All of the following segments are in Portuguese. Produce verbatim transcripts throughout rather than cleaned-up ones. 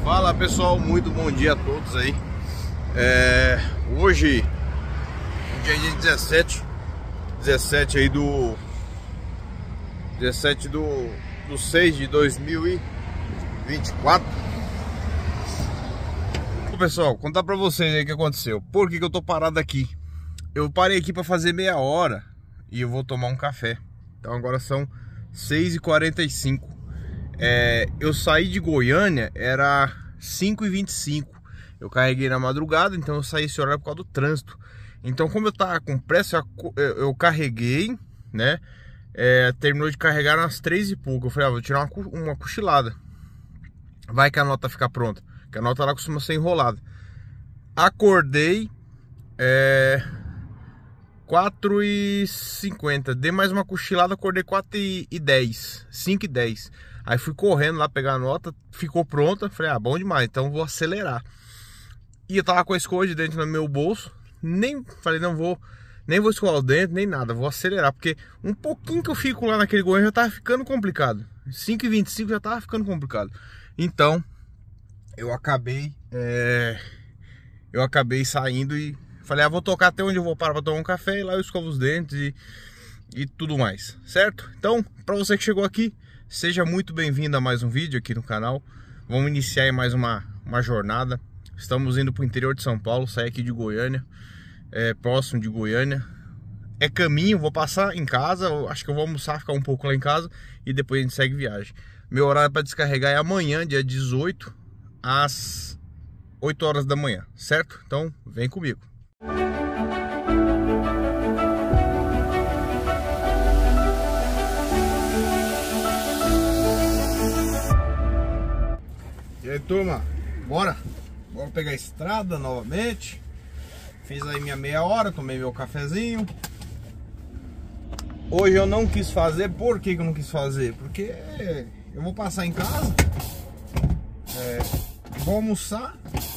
Fala pessoal, muito bom dia a todos aí. é, Hoje, dia dezessete dezessete aí do dezessete do, do seis de dois mil e vinte e quatro. Pessoal, contar pra vocês aí o que aconteceu. Por que que eu tô parado aqui? Eu parei aqui pra fazer meia hora e eu vou tomar um café. Então agora são seis e quarenta e cinco. É, eu saí de Goiânia, era cinco e vinte e cinco. Eu carreguei na madrugada, então eu saí esse horário por causa do trânsito. Então, como eu tava com pressa, eu, eu carreguei, né? É, terminou de carregar nas três e pouco. Eu falei, ah, vou tirar uma, uma cochilada. Vai que a nota fica pronta, que a nota lá costuma ser enrolada. Acordei, é, quatro e cinquenta. Dei mais uma cochilada, acordei quatro e dez, cinco e dez. Aí fui correndo lá pegar a nota, ficou pronta. Falei, ah, bom demais, então vou acelerar. E eu tava com a escova de dente no meu bolso. Nem, falei, não vou, nem vou escovar o dente, nem nada, vou acelerar. Porque um pouquinho que eu fico lá naquele Goiânia já tava ficando complicado. cinco e vinte e cinco já tava ficando complicado. Então, eu acabei, é, eu acabei saindo e falei, ah, vou tocar até onde eu vou parar pra tomar um café. E lá eu escovo os dentes e, e tudo mais, certo? Então, pra você que chegou aqui, seja muito bem-vindo a mais um vídeo aqui no canal. Vamos iniciar aí mais uma, uma jornada. Estamos indo para o interior de São Paulo, sair aqui de Goiânia, é, próximo de Goiânia. É caminho, vou passar em casa, acho que eu vou almoçar, ficar um pouco lá em casa e depois a gente segue viagem. Meu horário para descarregar é amanhã, dia dezoito, às oito horas da manhã, certo? Então, vem comigo. E aí, turma, bora? Bora pegar a estrada novamente. Fiz aí minha meia hora, tomei meu cafezinho. Hoje eu não quis fazer. Por que que eu não quis fazer? Porque eu vou passar em casa, é, vou almoçar.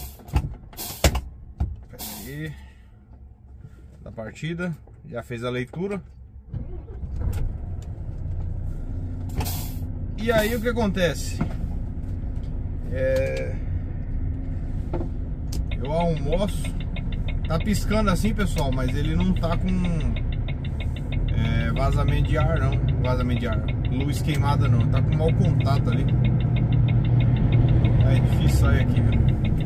Pera aí, da partida. Já fez a leitura. E aí o que acontece? É, eu almoço. Tá piscando assim, pessoal, mas ele não tá com é, vazamento de ar, não. Vazamento de ar, luz queimada não. Tá com mau contato ali. É difícil sair aqui, viu?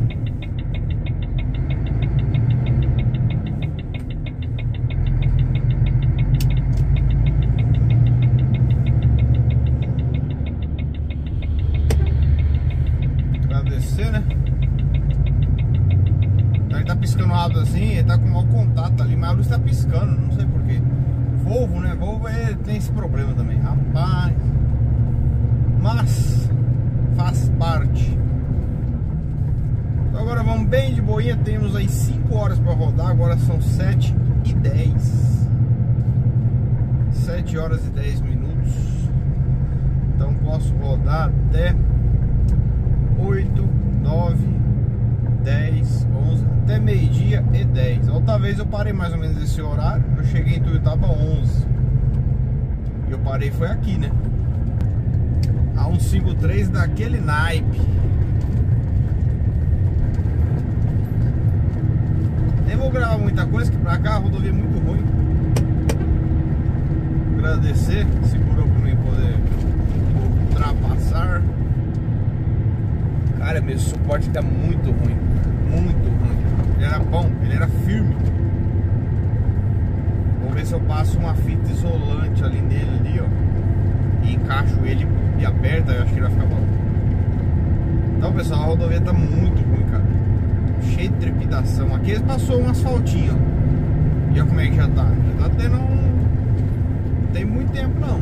Né? Ele tá piscando rápido assim, ele tá com mau contato ali, mas a luz tá piscando, não sei porquê. Volvo, né? Volvo é, tem esse problema também, rapaz. Mas faz parte. Então agora vamos bem de boinha, temos aí cinco horas para rodar, agora são sete e dez. sete horas e dez minutos. Então posso rodar até oito, nove, dez, onze, até meio-dia e dez. Outra vez eu parei mais ou menos esse horário. Eu cheguei em Tuiutaba onze. E eu parei foi aqui, né? A cento e cinquenta e três daquele naipe. Nem vou gravar muita coisa, que pra cá a rodovia é muito ruim. Agradecer, segurou pra mim poder ultrapassar. Cara, meu suporte tá muito ruim, muito ruim. Ele era bom, ele era firme. Vou ver se eu passo uma fita isolante ali nele, ali, ó, e encaixo ele e aperta, eu acho que ele vai ficar bom. Então, pessoal, a rodovia tá muito ruim, cara. Cheio de trepidação. Aqui eles passou um asfaltinho, ó. E olha como é que já tá. Já tá tendo um... Não tem muito tempo, não.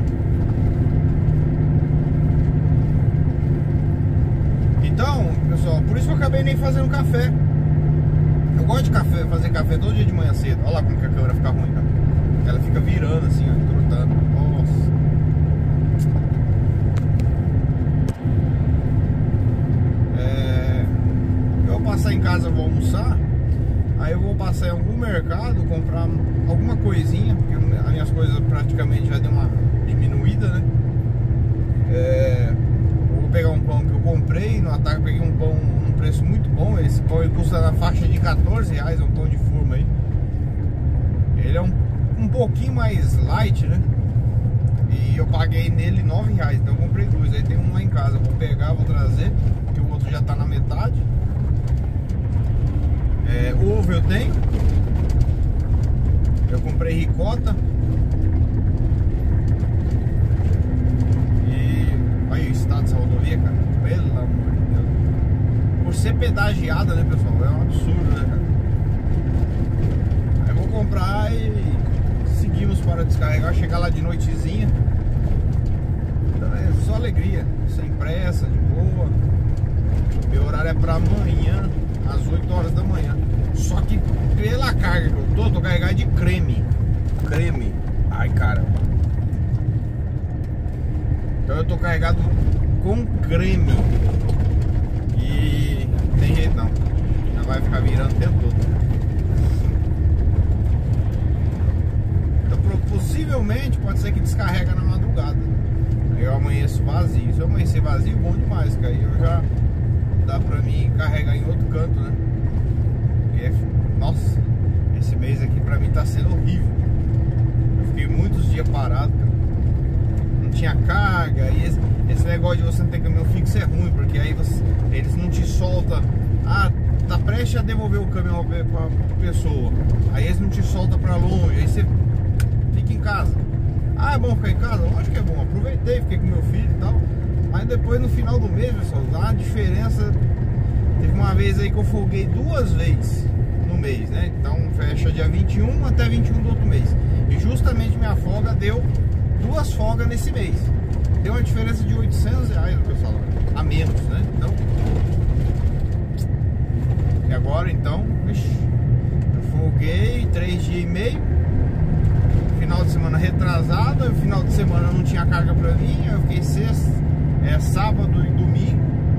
Então, pessoal, por isso que eu acabei nem fazendo café. Eu gosto de café, fazer café todo dia de manhã cedo. Olha lá como que a câmera fica ruim, cara. Ela fica virando assim, ó, encurtando. Nossa. É... Eu vou passar em casa, vou almoçar. Aí eu vou passar em algum mercado, comprar alguma coisinha, porque as minhas coisas praticamente já deu uma diminuída, né? É... pegar um pão que eu comprei no ataque, peguei um pão num preço muito bom. Esse pão ele custa na faixa de quatorze reais, é um pão de forma aí. Ele é um, um pouquinho mais light, né? E eu paguei nele nove reais, então eu comprei dois. Aí tem um lá em casa, eu vou pegar, vou trazer, porque o outro já tá na metade. É, ovo eu tenho. Eu comprei ricota. Olha o estado dessa rodovia, cara. Pelo amor de Deus. Por ser pedagiada, né, pessoal? É um absurdo, né, cara? Aí eu vou comprar e seguimos para descarregar. Chegar lá de noitezinha. Então é só alegria. Sem pressa, de boa. Meu horário é pra amanhã, às oito horas da manhã. Só que pela carga que eu tô, tô carregado de creme. Creme. Ai, caramba. Então eu tô carregado com creme. E não tem jeito não. Já vai ficar virando o tempo todo. Então possivelmente pode ser que descarrega na madrugada. Aí eu amanheço vazio. Se eu amanhecer vazio, bom demais, que aí eu já dá pra mim carregar em outro canto, né? E é, nossa, esse mês aqui pra mim tá sendo horrível. Eu fiquei muitos dias parado, cara. Tinha carga, e esse, esse negócio de você não ter caminhão fixo é ruim, porque aí você, eles não te soltam. Ah, tá prestes a devolver o caminhão pra, pra pessoa, aí eles não te soltam pra longe, aí você fica em casa. Ah, é bom ficar em casa? Lógico que é bom, aproveitei, fiquei com meu filho e tal, mas depois no final do mês, pessoal, dá uma diferença. Teve uma vez aí que eu folguei duas vezes no mês, né? Então fecha dia vinte e um até vinte e um do outro mês, e justamente minha folga deu duas folgas nesse mês. Deu uma diferença de oitocentos reais, pessoal, a menos, né? Então, e agora então, vixi, eu folguei três dias e meio. Final de semana retrasado, o final de semana não tinha carga pra mim. Eu fiquei sexta, é, sábado e domingo.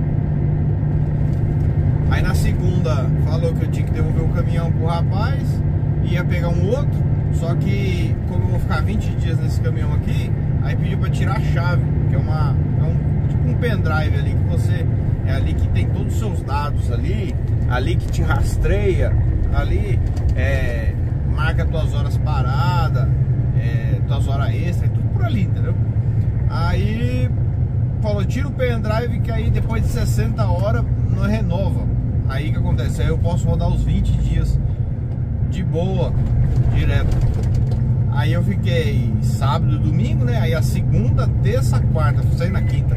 Aí na segunda falou que eu tinha que devolver o caminhão pro rapaz, ia pegar um outro. Só que, como eu vou ficar vinte dias nesse caminhão aqui, aí pediu pra tirar a chave, que é uma é um tipo um pendrive ali, que você é ali que tem todos os seus dados ali, ali que te rastreia, ali é, marca tuas horas paradas, é, tuas horas extras, é tudo por ali, entendeu? Aí falou, tira o pendrive que aí depois de sessenta horas não renova. Aí o que acontece? Aí eu posso rodar os vinte dias de boa, direto. Aí eu fiquei sábado e domingo, né? Aí a segunda, terça, quarta, saí na quinta.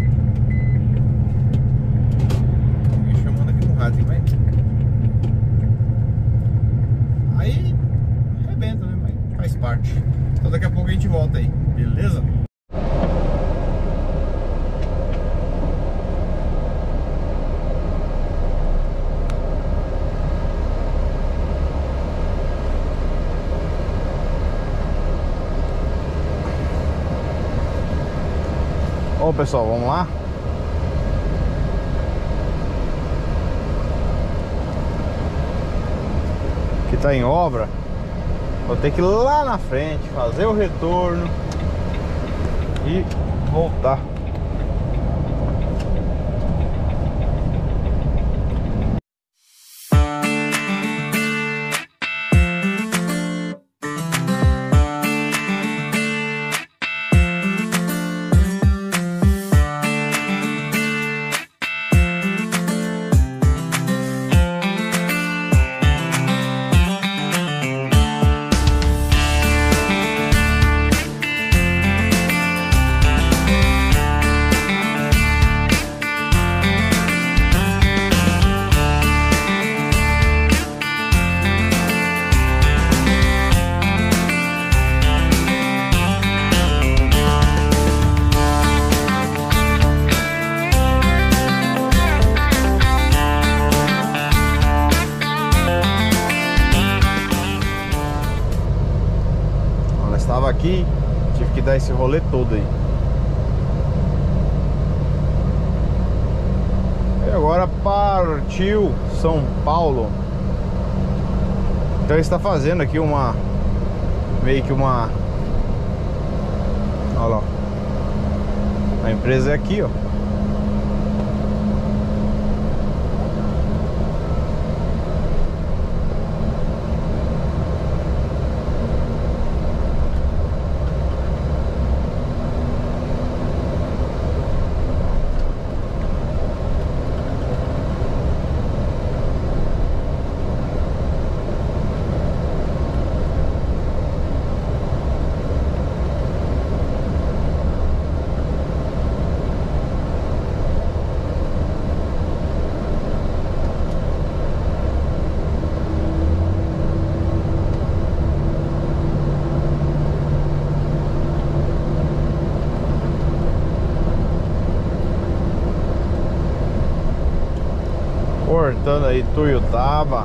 Me chamando aqui no rádio, vai. Aí arrebenta, né? Mas faz parte. Então daqui a pouco a gente volta aí, beleza? Bom, pessoal, vamos lá. Aqui tá em obra. Vou ter que ir lá na frente, fazer o retorno e voltar. Estava aqui, tive que dar esse rolê todo aí. E agora partiu São Paulo. Então ele está fazendo aqui uma meio que uma, olha lá, a empresa é aqui, ó. Cortando aí Tuiutaba.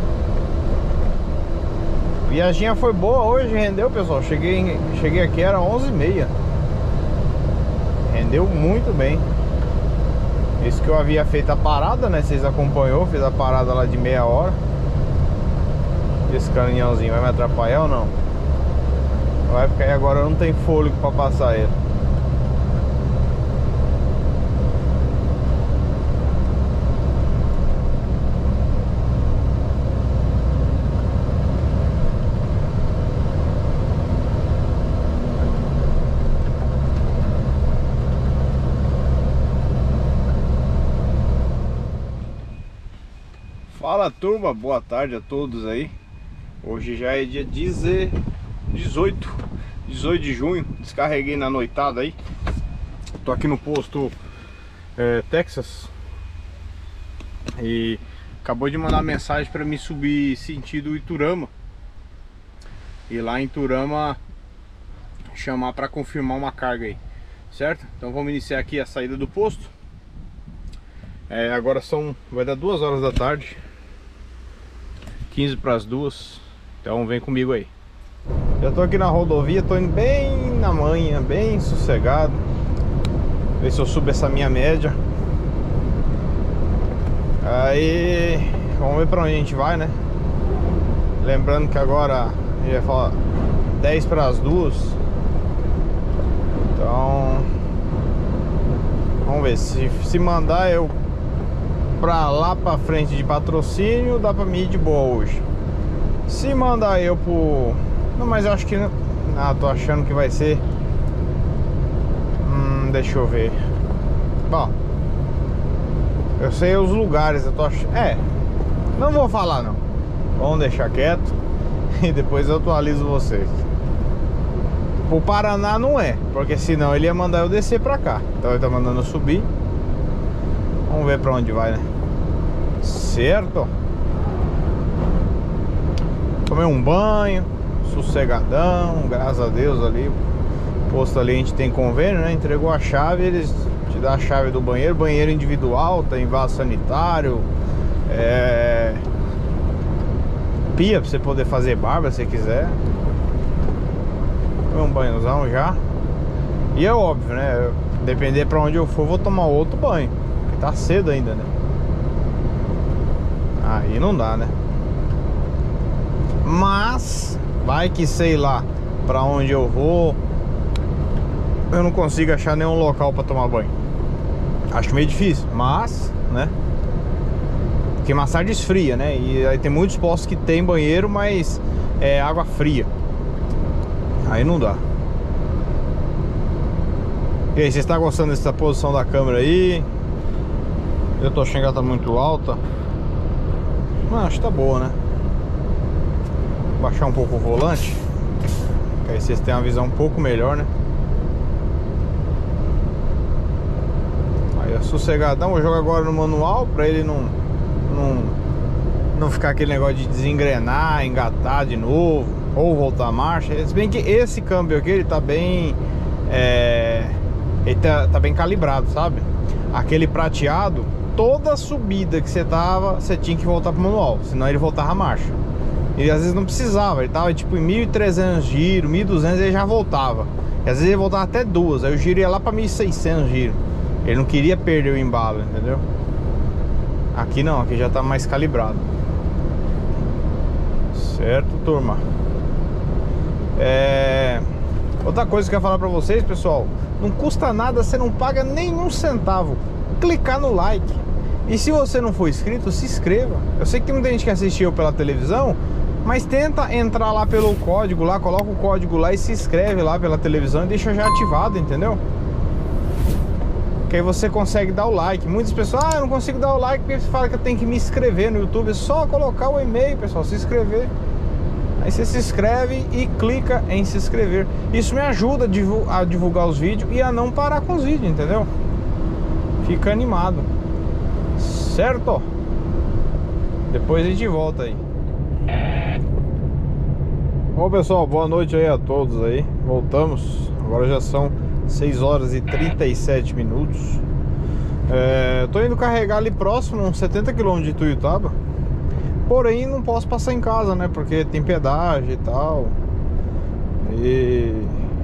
Viaginha foi boa hoje, rendeu, pessoal. Cheguei, cheguei aqui, era onze e meia. Rendeu muito bem. Isso que eu havia feito a parada, né? Vocês acompanhou, fiz a parada lá de meia hora. Esse caminhãozinho vai me atrapalhar ou não? Vai, porque aí agora não tem fôlego pra passar ele. Fala, turma, boa tarde a todos aí. Hoje já é dia dezoito de junho. Descarreguei na noitada aí. Tô aqui no posto é, Texas. E acabou de mandar mensagem para me subir sentido Iturama. E lá em Iturama chamar para confirmar uma carga aí, certo? Então vamos iniciar aqui a saída do posto. é, Agora são, vai dar duas horas da tarde, quinze para as duas. Então vem comigo aí. Já tô aqui na rodovia, tô indo bem na manhã, bem sossegado. Ver se eu subo essa minha média. Aí vamos ver pra onde a gente vai, né? Lembrando que agora já ia falar dez para as duas. Então vamos ver, se, se mandar eu pra lá pra frente de Patrocínio, dá pra mim ir de boa hoje. Se mandar eu pro... Não, mas eu acho que... Ah, tô achando que vai ser... Hum, deixa eu ver. Bom, eu sei os lugares, eu tô achando... É, não vou falar não. Vamos deixar quieto e depois eu atualizo vocês. O Paraná não é, porque senão ele ia mandar eu descer pra cá. Então ele tá mandando eu subir. Vamos ver pra onde vai, né? Certo? Tomei um banho, sossegadão, graças a Deus ali. O posto ali a gente tem convênio, né? Entregou a chave, eles te dão a chave do banheiro. Banheiro individual, tem vaso sanitário, é... pia pra você poder fazer barba se quiser. Tomei um banhozão já. E é óbvio, né? Depender pra onde eu for, vou tomar outro banho. Tá cedo ainda, né? Aí não dá, né? Mas vai que, sei lá, pra onde eu vou, eu não consigo achar nenhum local pra tomar banho. Acho meio difícil, mas, né? Porque mais tarde esfria, né? E aí tem muitos postos que tem banheiro, mas é água fria. Aí não dá. E aí, você está gostando dessa posição da câmera aí? Eu tô achando que ela tá muito alta. Não, acho que tá boa, né? Baixar um pouco o volante, que aí vocês têm uma visão um pouco melhor, né? Aí é sossegadão. Vou jogar agora no manual pra ele não, não, não ficar aquele negócio de desengrenar, engatar de novo ou voltar a marcha. Se bem que esse câmbio aqui, ele tá bem é, ele tá, tá bem calibrado, sabe? Aquele prateado, toda subida que você tava, você tinha que voltar pro manual, senão ele voltava a marcha. E às vezes não precisava, ele tava tipo em mil e trezentos giro, mil e duzentos, ele já voltava. E às vezes ele voltava até duas, aí o giro ia lá pra mil e seiscentos giro. Ele não queria perder o embalo, entendeu? Aqui não, aqui já tá mais calibrado. Certo, turma? É... Outra coisa que eu ia falar pra vocês, pessoal, não custa nada, você não paga nenhum centavo clicar no like. E se você não for inscrito, se inscreva. Eu sei que tem muita gente que assistiu pela televisão, mas tenta entrar lá pelo código lá, coloca o código lá e se inscreve lá pela televisão e deixa já ativado, entendeu? Que aí você consegue dar o like. Muitas pessoas, ah, eu não consigo dar o like porque você fala que eu tenho que me inscrever no YouTube. É só colocar o e-mail, pessoal, se inscrever. Aí você se inscreve e clica em se inscrever. Isso me ajuda a divulgar os vídeos e a não parar com os vídeos, entendeu? Fica animado. Certo? Depois a gente volta aí. Bom, pessoal, boa noite aí a todos aí. Voltamos. Agora já são seis horas e trinta e sete minutos. É, tô indo carregar ali próximo, uns setenta quilômetros de Tuiutaba. Porém, não posso passar em casa, né? Porque tem pedágio e tal. E...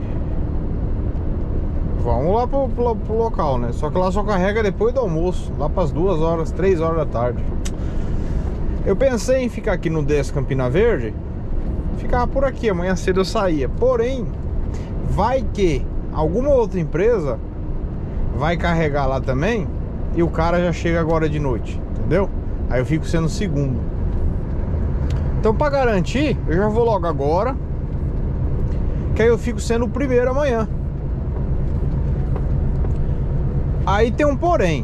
vamos lá pro, pro, pro local, né? Só que lá só carrega depois do almoço, lá pras duas horas, três horas da tarde. Eu pensei em ficar aqui no Des Campina Verde. Ficava por aqui, amanhã cedo eu saía. Porém, vai que alguma outra empresa vai carregar lá também e o cara já chega agora de noite, entendeu? Aí eu fico sendo o segundo. Então, pra garantir, eu já vou logo agora, que aí eu fico sendo o primeiro amanhã. Aí tem um porém.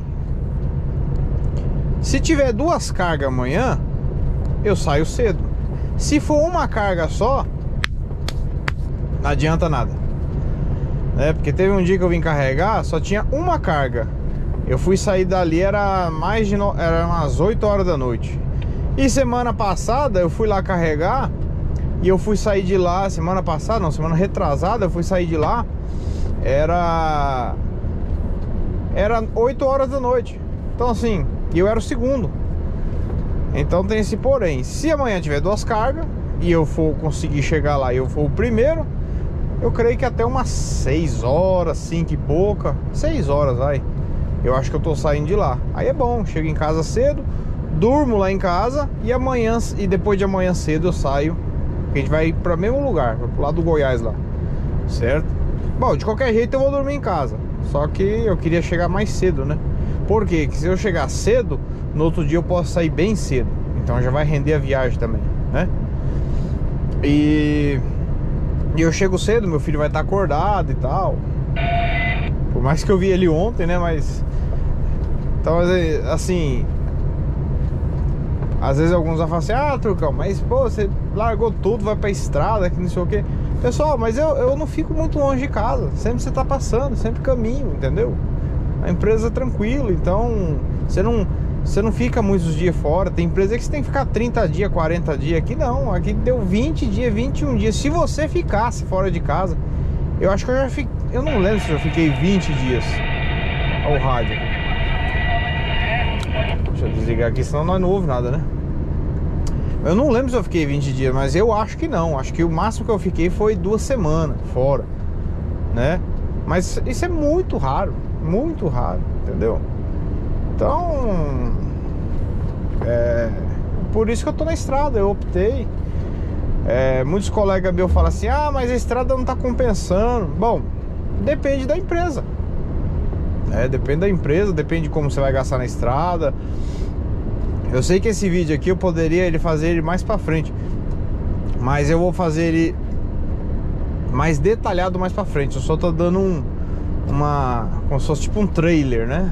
Se tiver duas cargas amanhã, eu saio cedo. Se for uma carga só, não adianta nada, né? Porque teve um dia que eu vim carregar, só tinha uma carga. Eu fui sair dali, era mais de no... era umas oito horas da noite. E semana passada eu fui lá carregar e eu fui sair de lá, semana passada, não, semana retrasada, eu fui sair de lá, era era oito horas da noite. Então assim, eu era o segundo. Então tem esse porém. Se amanhã tiver duas cargas e eu for conseguir chegar lá e eu for o primeiro, eu creio que até umas seis horas, cinco e pouca, seis horas, vai, eu acho que eu tô saindo de lá. Aí é bom, chego em casa cedo, durmo lá em casa e amanhã, e depois de amanhã cedo eu saio. A gente vai para o mesmo lugar, pro lado do Goiás lá, certo? Bom, de qualquer jeito eu vou dormir em casa. Só que eu queria chegar mais cedo, né? Por quê? Porque se eu chegar cedo, no outro dia eu posso sair bem cedo. Então já vai render a viagem também, né? E, e eu chego cedo, meu filho vai estar acordado e tal. Por mais que eu vi ele ontem, né? Mas... então, assim... às vezes alguns vão falar assim: ah, Trucão, mas pô, você largou tudo, vai pra estrada, que não sei o que. Pessoal, mas eu, eu não fico muito longe de casa. Sempre você tá passando, sempre caminho, entendeu? A empresa é tranquila, então você não, você não fica muitos dias fora. Tem empresa que você tem que ficar trinta dias, quarenta dias. Aqui não, aqui deu vinte dias, vinte e um dias. Se você ficasse fora de casa, eu acho que eu já fiquei, eu não lembro se eu fiquei vinte dias. Olha o rádio aqui. Deixa eu desligar aqui, senão nós não ouve nada, né? Eu não lembro se eu fiquei vinte dias, mas eu acho que não. Acho que o máximo que eu fiquei foi duas semanas fora, né? Mas isso é muito raro, muito raro, entendeu? Então, é por isso que eu tô na estrada, eu optei. É, muitos colegas meus falam assim: ah, mas a estrada não tá compensando. Bom, depende da empresa, é, depende da empresa, depende de como você vai gastar na estrada. Eu sei que esse vídeo aqui eu poderia ele fazer ele mais pra frente, mas eu vou fazer ele mais detalhado mais pra frente. Eu só tô dando um, uma, como se fosse tipo um trailer, né?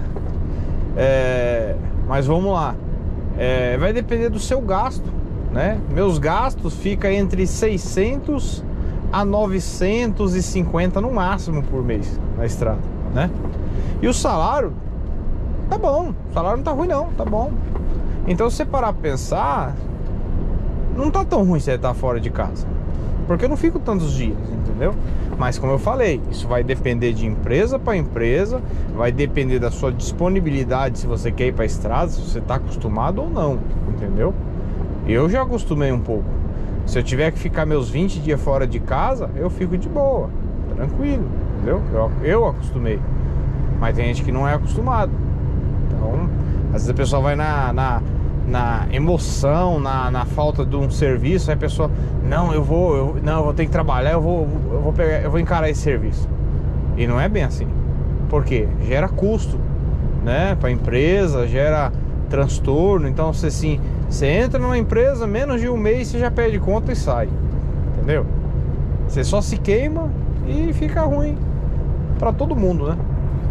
É, mas vamos lá. É, vai depender do seu gasto, né? Meus gastos ficam entre seiscentos a novecentos e cinquenta no máximo por mês na estrada, né? E o salário tá bom, o salário não tá ruim não, tá bom. Então, se você parar pra pensar, não tá tão ruim você estar fora de casa, porque eu não fico tantos dias, entendeu? Mas como eu falei, isso vai depender de empresa para empresa, vai depender da sua disponibilidade, se você quer ir pra estrada, se você tá acostumado ou não, entendeu? Eu já acostumei um pouco. Se eu tiver que ficar meus vinte dias fora de casa, eu fico de boa, tranquilo, entendeu? Eu, eu acostumei. Mas tem gente que não é acostumado. Então, às vezes a pessoa vai na, na, na emoção, na, na falta de um serviço. Aí a pessoa, não, eu vou, eu, não, eu vou ter que trabalhar, eu vou, eu vou pegar, eu vou encarar esse serviço. E não é bem assim. Por quê? Gera custo, né? Para a empresa, gera transtorno. Então você assim, você entra numa empresa, menos de um mês você já perde conta e sai, entendeu? Você só se queima e fica ruim para todo mundo, né?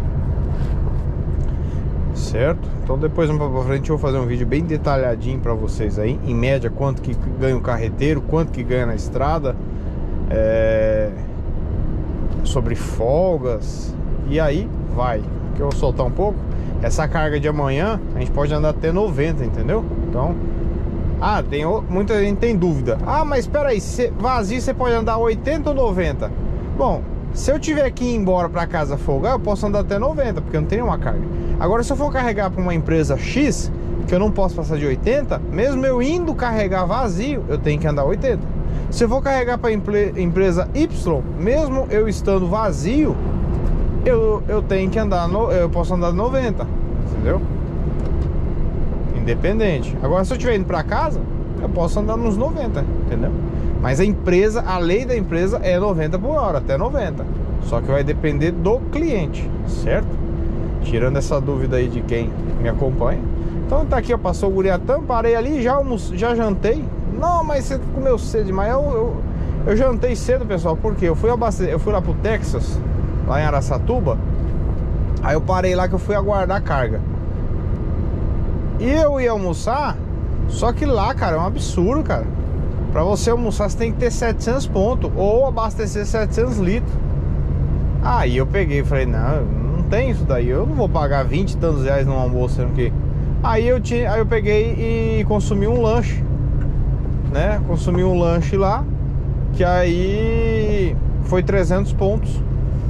Certo? Então depois pra frente eu vou fazer um vídeo bem detalhadinho pra vocês aí, em média, quanto que ganha o carreteiro, quanto que ganha na estrada, é... sobre folgas. E aí vai, que eu vou soltar um pouco. Essa carga de amanhã a gente pode andar até noventa, entendeu? Então, ah, tem muita gente tem dúvida. Ah, mas espera aí, vazio você pode andar oitenta ou noventa? Bom, Se eu tiver que ir embora para casa folgar, eu posso andar até noventa, porque eu não tenho uma carga. Agora, se eu for carregar para uma empresa X, que eu não posso passar de oitenta, mesmo eu indo carregar vazio, eu tenho que andar oitenta. Se eu for carregar para empresa Y, mesmo eu estando vazio, eu, eu tenho que andar, no, eu posso andar noventa, entendeu? Independente. Agora, se eu estiver indo para casa, eu posso andar nos noventa, entendeu? Mas a empresa, a lei da empresa é noventa por hora, até noventa. Só que vai depender do cliente, certo? Tirando essa dúvida aí de quem me acompanha. Então tá aqui, ó, passou o Guriatã, parei ali, já, almoço, já jantei. Não, mas você comeu cedo demais. Eu, eu, eu jantei cedo, pessoal, porque eu fui abastecer, eu fui lá pro Texas, lá em Araçatuba. Aí eu parei lá que eu fui aguardar a carga. E eu ia almoçar, só que lá, cara, é um absurdo, cara. Pra você almoçar, você tem que ter setecentos pontos ou abastecer setecentos litros. Aí eu peguei e falei, não, não tem isso daí. Eu não vou pagar vinte e tantos reais num almoço, sendo que... Aí eu, tinha, aí eu peguei e consumi um lanche, né? Consumi um lanche lá, que aí foi trezentos pontos.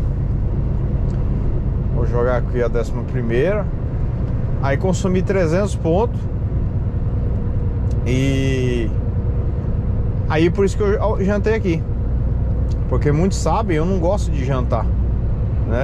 Vou jogar aqui a décima primeira. Aí consumi trezentos pontos. E... Aí por isso que eu jantei aqui. Porque muitos sabem, eu não gosto de jantar, né?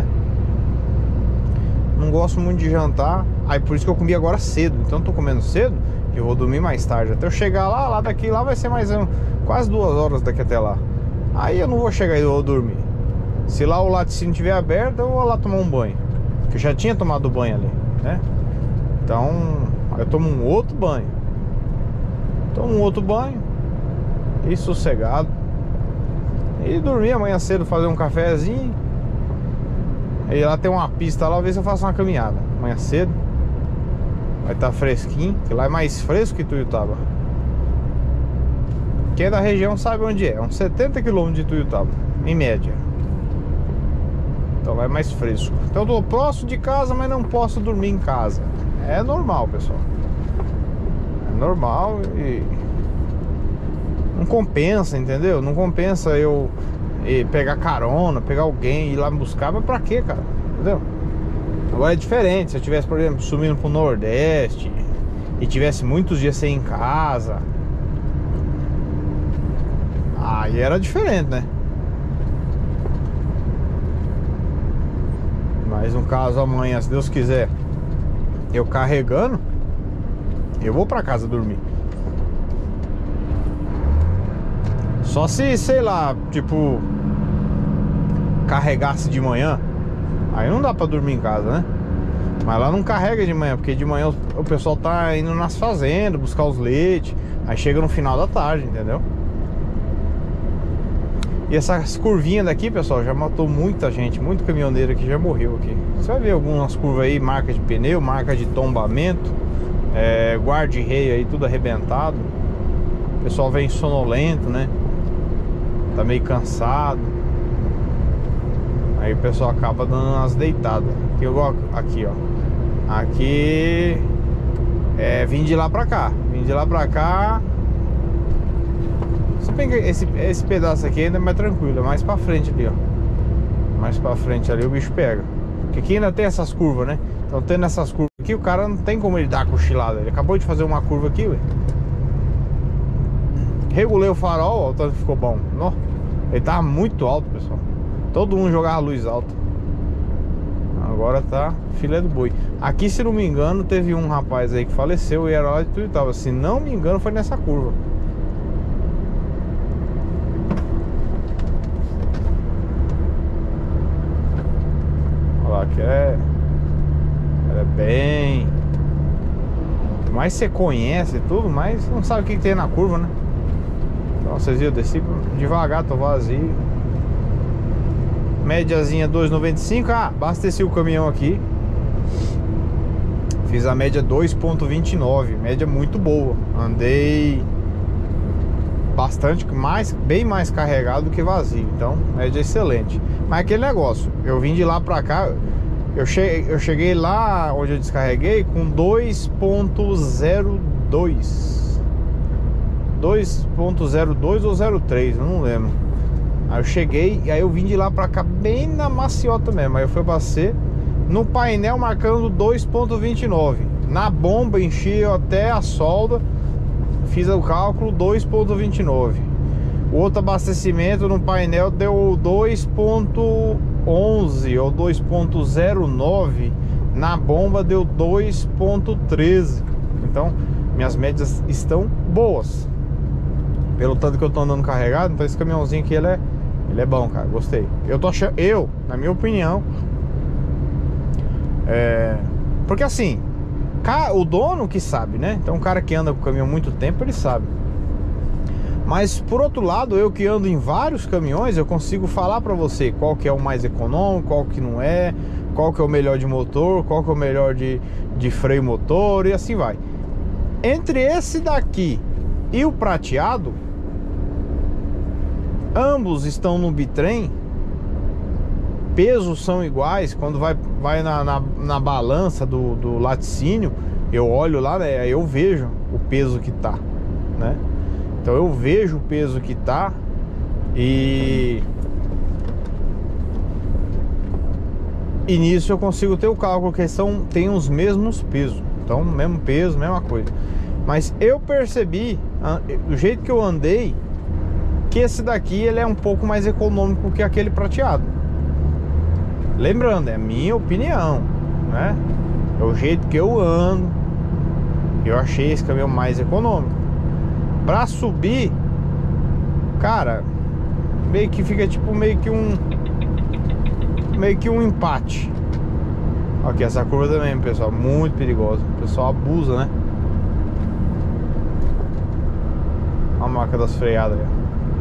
Não gosto muito de jantar. Aí por isso que eu comi agora cedo. Então eu tô comendo cedo e eu vou dormir mais tarde. Até eu chegar lá, lá daqui lá vai ser mais um, quase duas horas daqui até lá. Aí eu não vou chegar e eu vou dormir. Se lá o laticínio estiver aberto, eu vou lá tomar um banho, porque eu já tinha tomado banho ali, né? Então eu tomo um outro banho. Tomo um outro banho e sossegado. E dormir amanhã cedo, fazer um cafezinho. E lá tem uma pista lá, ver se eu faço uma caminhada amanhã cedo. Vai estar fresquinho, que lá é mais fresco que Tuiutaba. Quem é da região sabe onde é. É uns setenta quilômetros de Tuiutaba, em média. Então lá é mais fresco. Então eu tô próximo de casa, mas não posso dormir em casa. É normal, pessoal. É normal e... não compensa, entendeu? Não compensa eu pegar carona, pegar alguém e ir lá me buscar. Mas pra quê, cara? Entendeu? Agora é diferente. Se eu tivesse, por exemplo, subindo pro Nordeste e tivesse muitos dias sem ir em casa, aí era diferente, né? Mas no caso amanhã, se Deus quiser, eu carregando, eu vou pra casa dormir. Só se, sei lá, tipo, carregasse de manhã, aí não dá pra dormir em casa, né? Mas lá não carrega de manhã, porque de manhã o pessoal tá indo nas fazendas buscar os leites. Aí chega no final da tarde, entendeu? E essas curvinhas daqui, pessoal, já matou muita gente. Muito caminhoneiro aqui já morreu aqui. Você vai ver algumas curvas aí, marca de pneu, marca de tombamento, é, guarda-reio aí, tudo arrebentado. O pessoal vem sonolento, né? Tá meio cansado. Aí o pessoal acaba dando umas deitadas. Aqui, eu, aqui ó. Aqui é, vim de lá pra cá. Vim de lá pra cá. Se bem que esse, esse pedaço aqui ainda é mais tranquilo. É mais pra frente ali, ó. Mais pra frente ali o bicho pega. Porque aqui ainda tem essas curvas, né? Então tendo essas curvas aqui, o cara não tem como ele dar a cochilada. Ele acabou de fazer uma curva aqui, ué. Regulei o farol, ó, o tanto ficou bom. Nó. Ele tava muito alto, pessoal. Todo mundo jogava luz alta. Agora tá filé do boi. Aqui, se não me engano, teve um rapaz aí que faleceu e era lá de Tuiutaba. Se não me engano, foi nessa curva. Olha lá, que é... ela é bem... mais você conhece tudo, mas não sabe o que, que tem na curva, né? Então vocês viram, desci devagar, tô vazio. Médiazinha dois e noventa e cinco. Ah, abasteci o caminhão aqui. Fiz a média dois ponto vinte e nove. Média muito boa. Andei bastante, mais, bem mais carregado do que vazio. Então, média excelente. Mas aquele negócio, eu vim de lá pra cá. Eu cheguei, eu cheguei lá onde eu descarreguei com dois ponto zero dois. dois ponto zero dois ou zero três, eu não lembro. Aí eu cheguei e aí eu vim de lá pra cá bem na maciota mesmo. Aí eu fui abastecer no painel marcando dois ponto vinte e nove. Na bomba enchi eu até a solda, fiz o cálculo dois ponto vinte e nove. O outro abastecimento no painel deu dois ponto onze ou dois ponto zero nove. Na bomba deu dois ponto treze. Então minhas médias estão boas. Pelo tanto que eu tô andando carregado, então esse caminhãozinho aqui ele é, ele é bom, cara. Gostei. Eu tô achando, eu, na minha opinião, é, porque assim, o dono que sabe, né? Então o cara que anda com o caminhão há muito tempo, ele sabe. Mas por outro lado, eu que ando em vários caminhões, eu consigo falar pra você qual que é o mais econômico, qual que não é, qual que é o melhor de motor, qual que é o melhor de, de freio motor e assim vai. Entre esse daqui e o prateado, ambos estão no bitrem, pesos são iguais. Quando vai, vai na, na, na balança do, do laticínio, eu olho lá, né, eu vejo o peso que tá, né? Então eu vejo o peso que tá e... E nisso eu consigo ter o cálculo, que são, tem os mesmos pesos. Então, mesmo peso, mesma coisa. Mas eu percebi, do jeito que eu andei, que esse daqui ele é um pouco mais econômico que aquele prateado. Lembrando, é a minha opinião, né? É o jeito que eu ando. Eu achei esse caminhão mais econômico. Pra subir, cara, meio que fica tipo meio que um meio que um empate. Aqui essa curva também, pessoal, muito perigosa. O pessoal abusa, né? A marca das freadas aí.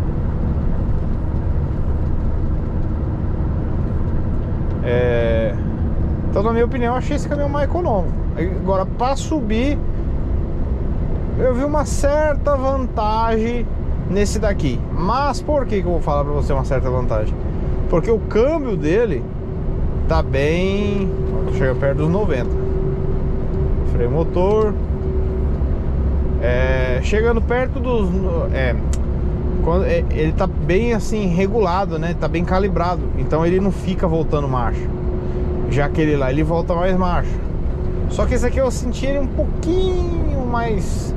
É... Então, na minha opinião, eu achei esse caminhão mais econômico. Agora, para subir, eu vi uma certa vantagem nesse daqui. Mas por que que eu vou falar para você uma certa vantagem? Porque o câmbio dele tá bem... Chega perto dos noventa. Freio motor. É... Chegando perto dos... É... Quando... Ele tá bem assim regulado, né? Tá bem calibrado. Então ele não fica voltando marcha. Já aquele lá, ele volta mais marcha. Só que esse aqui eu senti ele um pouquinho mais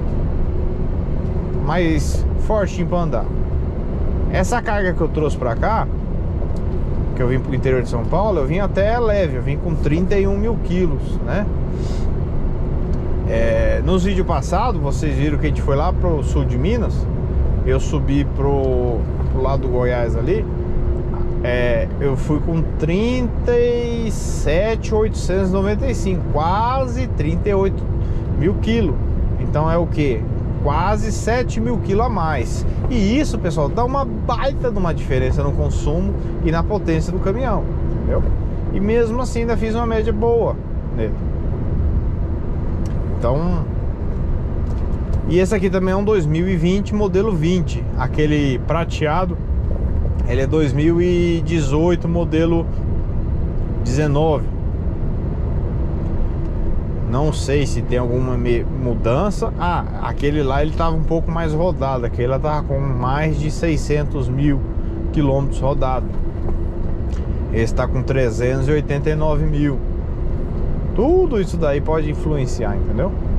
Mais fortinho pra andar. Essa carga que eu trouxe pra cá, que eu vim pro interior de São Paulo, eu vim até leve. Eu vim com trinta e um mil quilos, né? É, nos vídeos passados, vocês viram que a gente foi lá pro sul de Minas. Eu subi pro, pro lado do Goiás ali. É, eu fui com trinta e sete mil oitocentos e noventa e cinco, quase trinta e oito mil quilos. Então é o que? Quase sete mil quilos a mais. E isso, pessoal, dá uma baita de uma diferença no consumo e na potência do caminhão, entendeu? E mesmo assim ainda fiz uma média boa nele. Então... E esse aqui também é um dois mil e vinte, modelo vinte. Aquele prateado, ele é dois mil e dezoito, modelo dezenove. Não sei se tem alguma mudança. Ah, aquele lá ele tava um pouco mais rodado. Aquele lá tava com mais de seiscentos mil quilômetros rodados. Esse tá com trezentos e oitenta e nove mil. Tudo isso daí pode influenciar, entendeu?